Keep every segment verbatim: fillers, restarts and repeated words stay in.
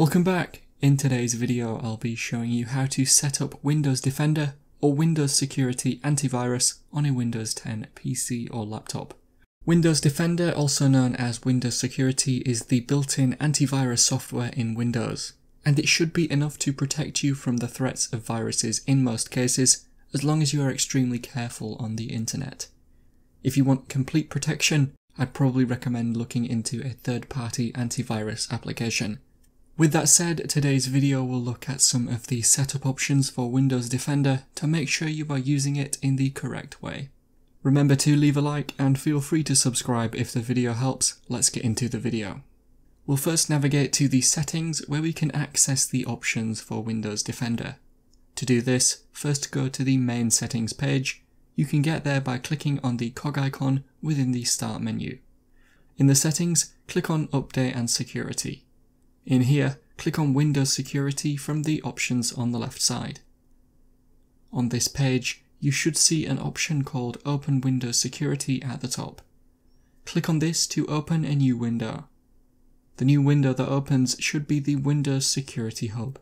Welcome back. In today's video I'll be showing you how to set up Windows Defender or Windows Security Antivirus on a Windows ten P C or laptop. Windows Defender, also known as Windows Security, is the built-in antivirus software in Windows, and it should be enough to protect you from the threats of viruses in most cases, as long as you are extremely careful on the internet. If you want complete protection, I'd probably recommend looking into a third-party antivirus application. With that said, today's video will look at some of the setup options for Windows Defender to make sure you are using it in the correct way. Remember to leave a like and feel free to subscribe if the video helps. Let's get into the video. We'll first navigate to the settings where we can access the options for Windows Defender. To do this, first go to the main settings page. You can get there by clicking on the cog icon within the start menu. In the settings, click on Update and Security. In here, click on Windows Security from the options on the left side. On this page, you should see an option called Open Windows Security at the top. Click on this to open a new window. The new window that opens should be the Windows Security Hub.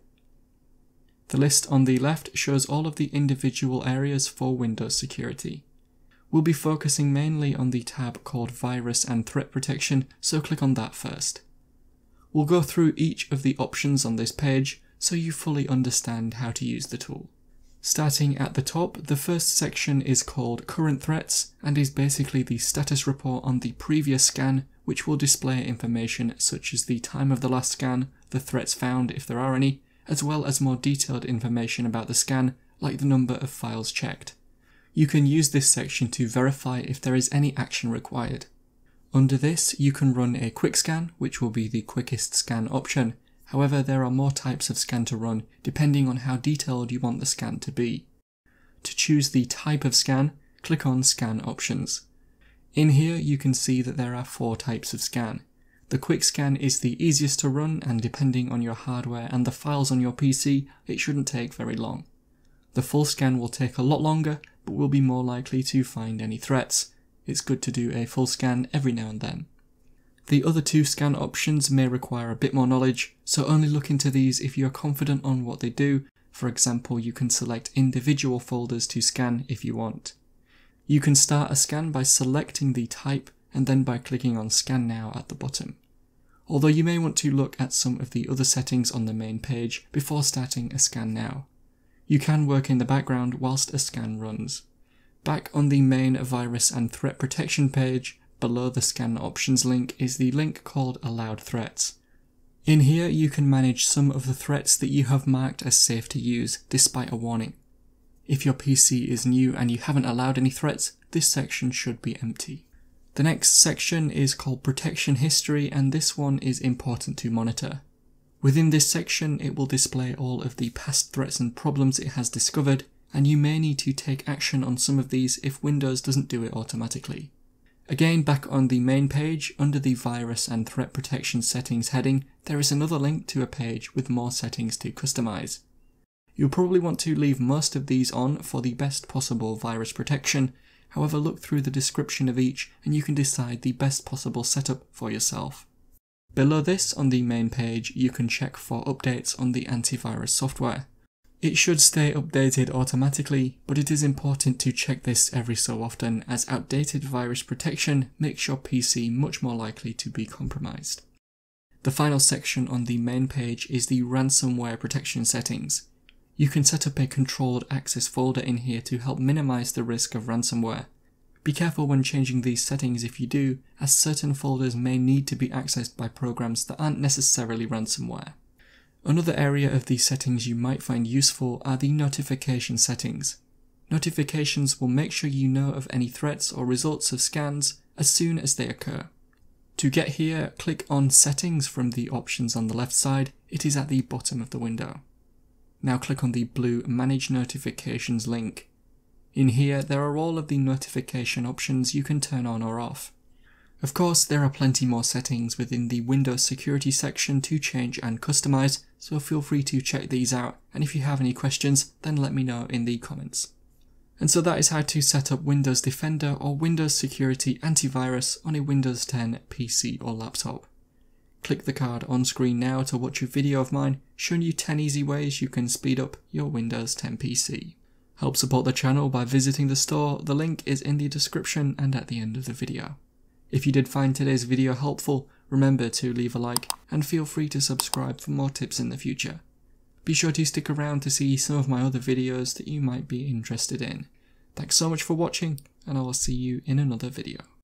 The list on the left shows all of the individual areas for Windows Security. We'll be focusing mainly on the tab called Virus and Threat Protection, so click on that first. We'll go through each of the options on this page so you fully understand how to use the tool. Starting at the top, the first section is called Current Threats and is basically the status report on the previous scan, which will display information such as the time of the last scan, the threats found if there are any, as well as more detailed information about the scan, like the number of files checked. You can use this section to verify if there is any action required. Under this, you can run a quick scan, which will be the quickest scan option. However, there are more types of scan to run, depending on how detailed you want the scan to be. To choose the type of scan, click on Scan Options. In here, you can see that there are four types of scan. The quick scan is the easiest to run, and depending on your hardware and the files on your P C, it shouldn't take very long. The full scan will take a lot longer, but will be more likely to find any threats. It's good to do a full scan every now and then. The other two scan options may require a bit more knowledge, so only look into these if you are confident on what they do. For example, you can select individual folders to scan if you want. You can start a scan by selecting the type and then by clicking on Scan Now at the bottom. Although you may want to look at some of the other settings on the main page before starting a scan now. You can work in the background whilst a scan runs. Back on the main Virus and Threat Protection page, below the Scan Options link is the link called Allowed Threats. In here you can manage some of the threats that you have marked as safe to use despite a warning. If your P C is new and you haven't allowed any threats, this section should be empty. The next section is called Protection History, and this one is important to monitor. Within this section, it will display all of the past threats and problems it has discovered, and you may need to take action on some of these if Windows doesn't do it automatically. Again, back on the main page, under the Virus and Threat Protection Settings heading, there is another link to a page with more settings to customize. You'll probably want to leave most of these on for the best possible virus protection. However, look through the description of each and you can decide the best possible setup for yourself. Below this, on the main page, you can check for updates on the antivirus software. It should stay updated automatically, but it is important to check this every so often, as outdated virus protection makes your P C much more likely to be compromised. The final section on the main page is the Ransomware Protection Settings. You can set up a controlled access folder in here to help minimize the risk of ransomware. Be careful when changing these settings if you do, as certain folders may need to be accessed by programs that aren't necessarily ransomware. Another area of these settings you might find useful are the notification settings. Notifications will make sure you know of any threats or results of scans as soon as they occur. To get here, click on Settings from the options on the left side. It is at the bottom of the window. Now click on the blue Manage Notifications link. In here, there are all of the notification options you can turn on or off. Of course, there are plenty more settings within the Windows Security section to change and customize, so feel free to check these out, and if you have any questions, then let me know in the comments. And so that is how to set up Windows Defender or Windows Security Antivirus on a Windows ten P C or laptop. Click the card on screen now to watch a video of mine showing you ten easy ways you can speed up your Windows ten P C. Help support the channel by visiting the store, the link is in the description and at the end of the video. If you did find today's video helpful, remember to leave a like and feel free to subscribe for more tips in the future. Be sure to stick around to see some of my other videos that you might be interested in. Thanks so much for watching, and I will see you in another video.